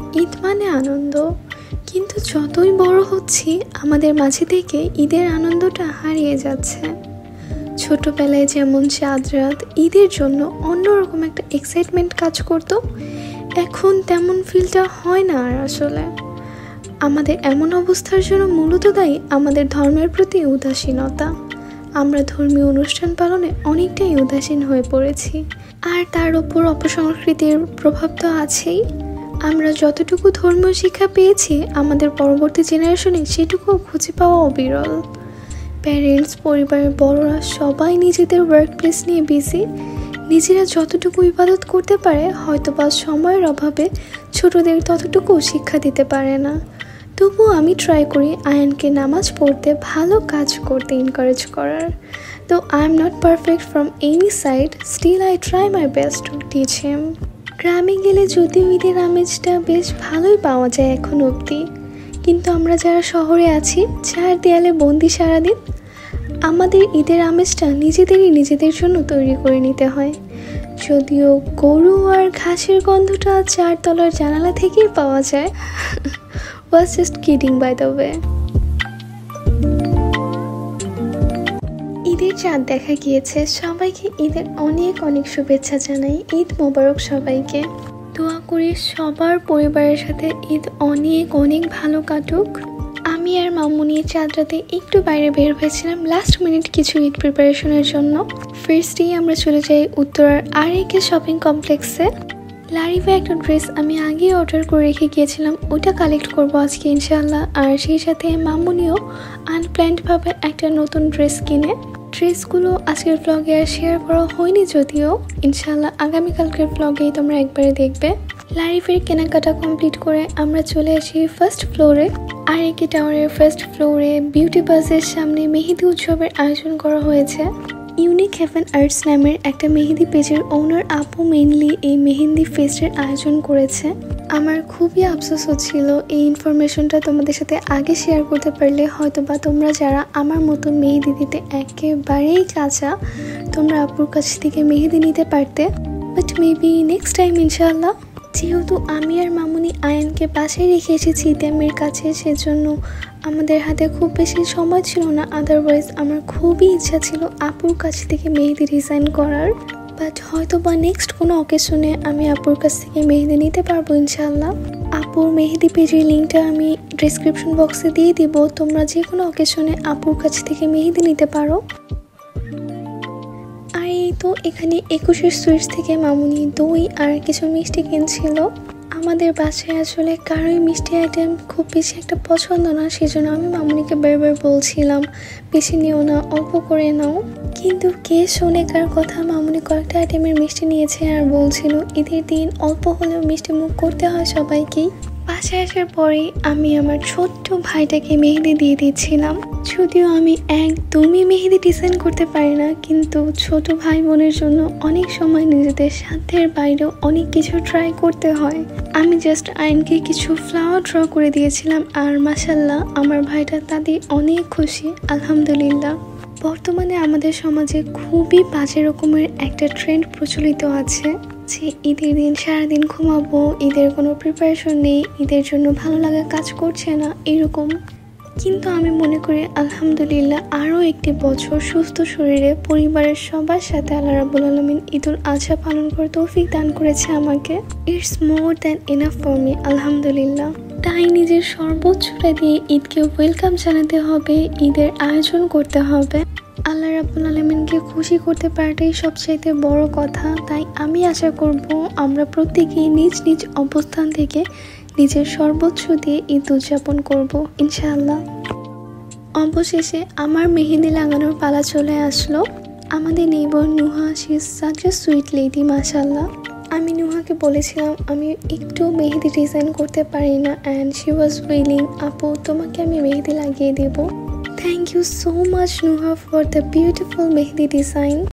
ঈদ মানে আনন্দ, কিন্তু যতই বড় হচ্ছি আমাদের মাঝে থেকে ঈদের আনন্দটা হারিয়ে যাচ্ছে। ছোটবেলায় যেমন চাঁদ রাত ঈদের জন্য অন্যরকম একটা এক্সাইটমেন্ট কাজ করতো, এখন তেমন ফিলটা হয় না আর। আসলে আমাদের এমন অবস্থার জন্য মূলত দায়ী আমাদের ধর্মের প্রতি উদাসীনতা। আমরা ধর্মীয় অনুষ্ঠান পালনে অনেকটাই উদাসীন হয়ে পড়েছি, আর তার উপর অপসংস্কৃতির প্রভাব তো আছেই। আমরা যতটুকু ধর্মীয় শিক্ষা পেয়েছি আমাদের পরবর্তী জেনারেশনে সেটুকুও খুঁজে পাওয়া অবিরল। প্যারেন্টস, পরিবারের বড়রা সবাই নিজেদের ওয়ার্ক প্লেস নিয়ে বিজি। নিজেরা যতটুকু ইবাদত করতে পারে হয়তো বা সময়ের অভাবে ছোটদের ততটুকু শিক্ষা দিতে পারে না। তবুও আমি ট্রাই করি আয়ানকে নামাজ পড়তে, ভালো কাজ করতে এনকারেজ করার। তো I am not perfect from any side, still I try my best to teach him. গ্রামে গেলে যদিও ঈদের আমেজটা বেশ ভালোই পাওয়া যায় এখন অবধি, কিন্তু আমরা যারা শহরে আছি, চার দেয়ালে বন্দি সারাদিন, আমাদের ঈদের আমেজটা নিজেদের জন্য তৈরি করে নিতে হয়। যদিও গরু আর ঘাসের গন্ধটা চারতলার জানালা থেকেই পাওয়া যায়। Was just kidding by the way. ঈদের চাঁদ দেখা গিয়েছে, সবাইকে ঈদের অনেক অনেক শুভেচ্ছা জানাই। ঈদ মোবারক সবাইকে। দোয়া করি সবার পরিবারের সাথে ঈদ অনেক অনেক ভালো কাটুক। আমি আর মামুনি চাঁদ রাতে একটু বাইরে বের হয়েছিলাম লাস্ট মিনিট কিছু ঈদ প্রিপারেশনের জন্য। ফার্স্টেই আমরা চলে যাই উত্তরার আরেকে শপিং কমপ্লেক্সে। লারিভা একটা ড্রেস আমি আগে অর্ডার করে রেখে গিয়েছিলাম, ওটা কালেক্ট করবো আজকে ইনশাআল্লাহ। আর সেই সাথে মামুনিও আনপ্ল্যান্ডভাবে একটা নতুন ড্রেস কিনে। ড্রেসগুলো আজকের ব্লগে আর শেয়ার করা হয়নি, যদিও ইনশাআল্লাহ আগামীকালকের ব্লগেই তোমরা একবারে দেখবে। লারিভের কেনাকাটা কমপ্লিট করে আমরা চলে আসি ফার্স্ট ফ্লোরে। আর একে টাওয়ারের ফার্স্ট ফ্লোরে বিউটি বাসের সামনে মেহেদি উৎসবের আয়োজন করা হয়েছে। ইউনিক হেভেন আর্টস নামের একটা মেহেদি পেজের ওনার আপু মেইনলি এই মেহেন্দি ফেস্টের আয়োজন করেছে। আমার খুবই আফসোস হচ্ছিল এই ইনফরমেশনটা তোমাদের সাথে আগে শেয়ার করতে পারলে হয়তো বা তোমরা যারা আমার মতো মেহেদি দিতে একেবারেই কাঁচা, তোমরা আপুর কাছ থেকে মেহেদি নিতে পারতে। বাট মেবি নেক্সট টাইম ইনশাআল্লাহ। যেহেতু আমি আর মামুনি আয়ানকে বাসায় রেখে এসেছি ইতিমের কাছে, সেজন্য আমাদের হাতে খুব বেশি সময় ছিল না। আদারওয়াইজ আমার খুবই ইচ্ছা ছিল আপুর কাছ থেকে মেহেদি ডিজাইন করার। বাট হয়তো বা নেক্সট কোনো অকেশনে আমি আপুর কাছ থেকে মেহেদি নিতে পারবো ইনশাআল্লাহ। আপুর মেহেদি পেজের লিঙ্কটা আমি ডিসক্রিপশন বক্সে দিয়ে দিব, তোমরা যে কোনো অকেশনে আপুর কাছ থেকে মেহেদি নিতে পারো। আর এই তো এখানে 21 সুইটস থেকে মামুনি দই আর কিছু মিষ্টি কিনছিল। আমাদের বাসায় আসলে কারোই মিষ্টি আইটেম খুব বেশি একটা পছন্দ না, সেজন্য আমি মামুনিকে বারবার বলছিলাম বেশি নিও না, অল্প করে নাও। কিন্তু কে শোনে কার কথা, মামুনি কয়েকটা আইটেমের মিষ্টি নিয়েছে আর বলছিল ঈদের দিন অল্প হলেও মিষ্টি মুখ করতে হয় সবাইকেই। বাসায় আসার পরেই আমি আমার ছোট্ট ভাইটাকে মেহেদি দিয়ে দিচ্ছিলাম। যদিও আমি একদমই মেহেদি ডিজাইন করতে পারি না, কিন্তু ছোট ভাই বোনের জন্য অনেক সময় নিজেদের সাধ্যের বাইরেও অনেক কিছু ট্রাই করতে হয়। আমি জাস্ট আয়নকে কিছু ফ্লাওয়ার ড্র করে দিয়েছিলাম, আর মাশাল্লাহ আমার ভাইটা তাদের অনেক খুশি, আলহামদুলিল্লাহ। বর্তমানে আমাদের সমাজে খুবই বাজে রকমের একটা ট্রেন্ড প্রচলিত আছে যে ঈদের দিন সারাদিন ঘুমাবো, ঈদের কোনো প্রিপারেশন নেই, ঈদের জন্য ভালো লাগা কাজ করছে না, এরকম। কিন্তু আমি মনে করি আলহামদুলিল্লাহ আরও একটি বছর সুস্থ শরীরে পরিবারের সবার সাথে আল্লাহ রাব্বুল আলামিন ঈদুল আজহা পালন করে তৌফিক দান করেছে আমাকে। It's more than enough for me, আলহামদুলিল্লাহ। তাই নিজের সর্বোচ্চটা দিয়ে ঈদকে ওয়েলকাম জানাতে হবে, ঈদের আয়োজন করতে হবে। আল্লাহ রাব্বুল আলামিনকে খুশি করতে পারাটাই সবচাইতে বড় কথা। তাই আমি আশা করব আমরা প্রত্যেকেই নিজ নিজ অবস্থান থেকে নিজের সর্বোচ্চ দিয়ে ঈদ উদযাপন করব ইনশাআল্লাহ। অবশেষে আমার মেহেদি লাগানোর পালা চলে আসলো। আমাদের neighbour Nuha, she is such a sweet lady, মাশাআল্লাহ। আমি নুহাকে বলেছিলাম আমি একটু মেহেদি ডিজাইন করতে পারি না, অ্যান্ড শি ওয়াজ উইলিং, আপু তোমাকে আমি মেহেদি লাগিয়ে দেব। Thank you so much Nuha for the beautiful mehndi design.